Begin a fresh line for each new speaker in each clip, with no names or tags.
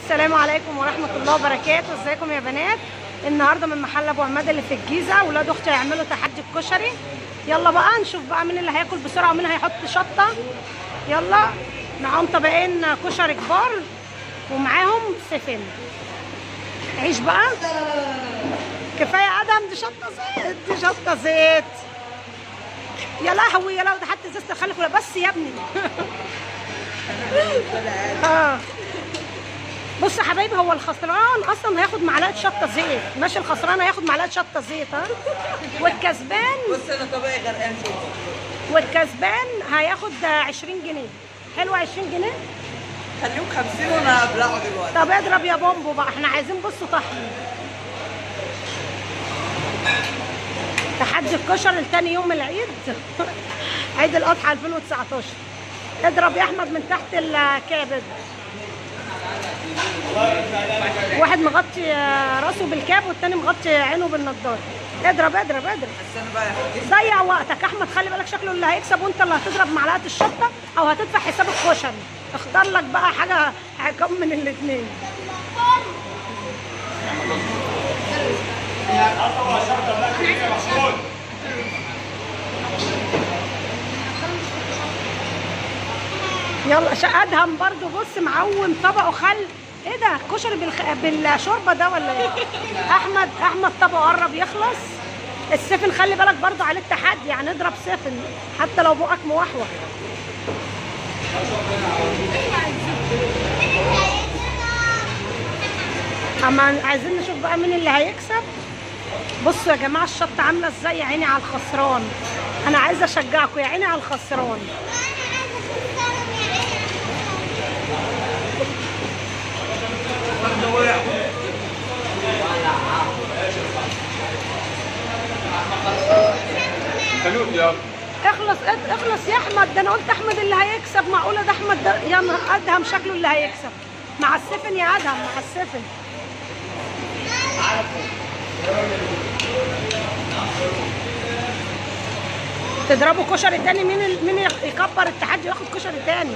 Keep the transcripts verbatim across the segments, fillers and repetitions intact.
السلام عليكم ورحمة الله وبركاته. ازيكم يا بنات؟ النهارده من محل ابو عماد اللي في الجيزة، ولاد اختي هيعملوا تحدي الكشري. يلا بقى نشوف بقى مين اللي هياكل بسرعة ومين هيحط شطة. يلا، معاهم طبقين كشري كبار ومعاهم سفن. عيش بقى، كفاية ادم، دي شطة زيت، دي شطة زيت. يا لهوي يا لهوي، ده حتى ازازة الخل بس يا ابني. اه بص يا حبايبي، هو الخسران اصلا هياخد معلقه شطه زيت، ماشي؟ الخسران هياخد معلقه شطه زيت، ها. والكسبان
بص انا طبيعي غرقان فيه،
والكسبان هياخد عشرين جنيه. حلوه عشرين جنيه،
خليهم خمسين وانا هبلعه دلوقتي.
طب اضرب يا بومبو بقى، احنا عايزين بصوا طحن. تحدي الكشري لتاني يوم العيد. عيد الاضحى ألفين وتسعتاشر. اضرب يا احمد من تحت الكابد. واحد مغطي راسه بالكاب والتاني مغطي عينه بالنضاره. اضرب اضرب اضرب،
بس انا بقى
ضيع وقتك. احمد خلي بالك، شكله اللي هيكسب وانت اللي هتضرب معلقه الشطه او هتدفع حساب الكشري. اختار لك بقى حاجه هيكون من الاثنين. يلا ادهم برضو، بص معوم طبقه خل. ايه ده، كشري بالخ... بالشوربه ده ولا ايه؟ احمد احمد طبقه قرب يخلص. السفن خلي بالك برضو عليه التحدي، يعني اضرب سفن حتى لو بقك موحوح. اما عايزين نشوف بقى مين اللي هيكسب. بصوا يا جماعه الشطه عامله ازاي، يا عيني على الخسران. انا عايزه اشجعكم، يا عيني على الخسران. اخلص اخلص يا احمد، ده انا قلت احمد اللي هيكسب. معقوله ده احمد ده؟ يا نهار، ادهم شكله اللي هيكسب مع السفن يا ادهم، مع السفن. تضربوا كشري تاني، مين ال... مين يكبر التحدي وياخد كشري تاني؟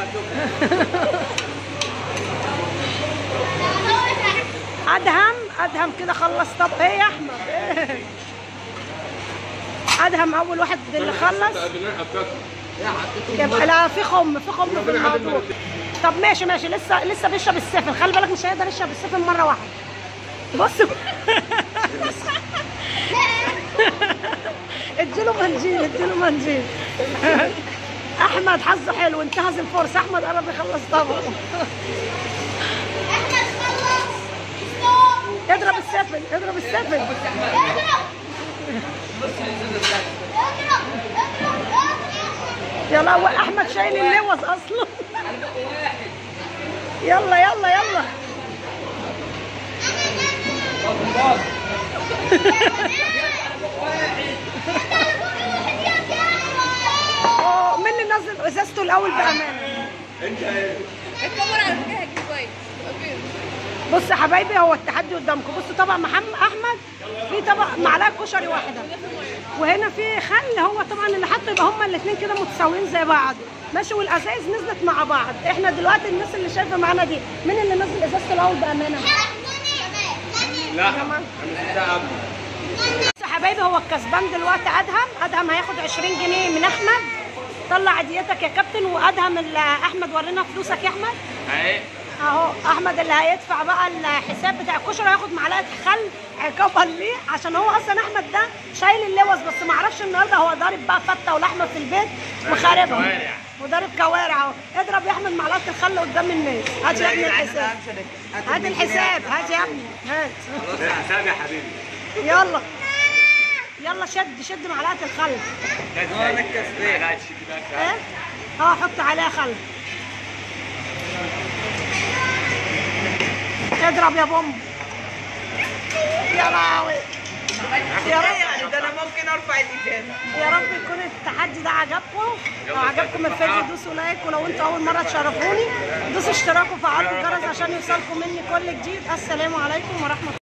ادهم ادهم كده خلص. طب ايه يا احمد؟ إيه؟ ادهم اول واحد اللي خلص. يبقى لا، في خم في خم في الموضوع. طب ماشي ماشي، لسه لسه بيشرب السفن. خلي بالك مش هيقدر يشرب السفن مره واحده. بص. اديله منجيل، اديله منجيل. احمد حظه حلو، انتهز الفرصه. احمد قرب يخلص طبعا. اضرب السفن، اضرب السفن. يا لهوي، احمد شايل اللوز اصلا. يلا يلا يلا. اه، مين اللي نزل ازازته الاول بامانه؟
انت ايه؟
الكاميرا على فكره هتجيب كويس.
بصوا يا حبايبي، هو التحدي قدامكم. بصوا طبق محمد احمد في طبق معلقه كشري واحده، وهنا في خل. هو طبعا اللي حطه يبقى هما الاثنين كده متساويين زي بعض، ماشي؟ والازايز نزلت مع بعض. احنا دلوقتي الناس اللي شايفه معانا دي، مين اللي نزل ازازته الاول بامانه؟
لا انا ده قبل.
بصوا يا حبايبي، هو الكسبان دلوقتي ادهم. ادهم هياخد عشرين جنيه من احمد. طلع عديتك يا كابتن. وادهم اللي احمد ورينا فلوسك يا احمد
اهي
اهو. احمد اللي هيدفع بقى الحساب بتاع الكشري، هياخد معلقه خل عقابا ليه، عشان هو اصلا احمد ده شايل اللوز. بس ما اعرفش النهارده هو ضارب بقى فته ولحمه في البيت وخاربها وضارب كوارع اهو. اضرب يا احمد معلقه الخل قدام الناس. هات يا ابني الحساب، هات الحساب، هات يا ابني، هات
الحساب يا حبيبي.
يلا يلا، شد شد معلقه الخل.
انا الكسبان.
ايه؟ اه، حط عليها خل. اضرب يا بوم. يا لهوي
يا رب، يعني ده انا ممكن ارفع الازازه.
يا رب يكون التحدي ده عجبكم. لو عجبكم الفيديو دوسوا لايك، ولو انتوا اول مره تشرفوني دوسوا اشتراك وفعلوا الجرس عشان يوصلكم مني كل جديد. السلام عليكم ورحمه الله.